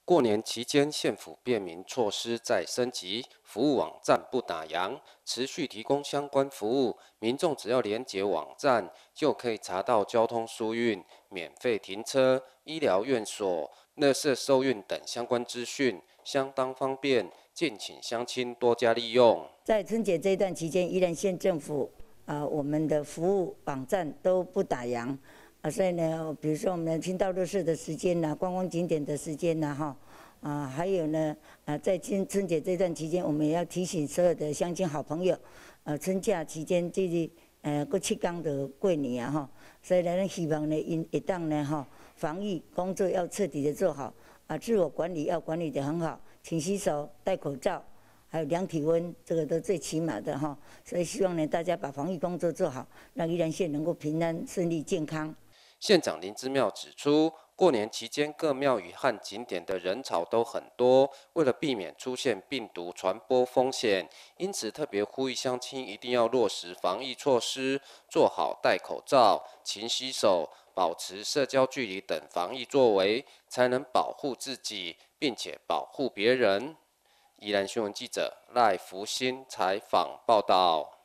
过年期间，县府便民措施再升级，服务网站不打烊，持续提供相关服务。民众只要连结网站，就可以查到交通疏运、免费停车、医疗院所、垃圾收运等相关资讯，相当方便，敬请乡亲多加利用。 在春节这一段期间，宜兰县政府我们的服务网站都不打烊。所以呢，比如说我们的清道热市的时间呐，观光景点的时间呐，还有呢，在春节这段期间，我们也要提醒所有的乡亲好朋友，春假期间就是过7天就过年啊所以呢，希望呢，因一档呢防疫工作要彻底的做好，自我管理要管理的很好，勤洗手、戴口罩。还有量体温，这个都最起码的所以希望呢，大家把防疫工作做好，让宜兰县能够平安、顺利、健康。 县长林之妙指出，过年期间各庙宇和景点的人潮都很多，为了避免出现病毒传播风险，因此特别呼吁乡亲一定要落实防疫措施，做好戴口罩、勤洗手、保持社交距离等防疫作为，才能保护自己，并且保护别人。宜兰新闻记者赖福新采访报道。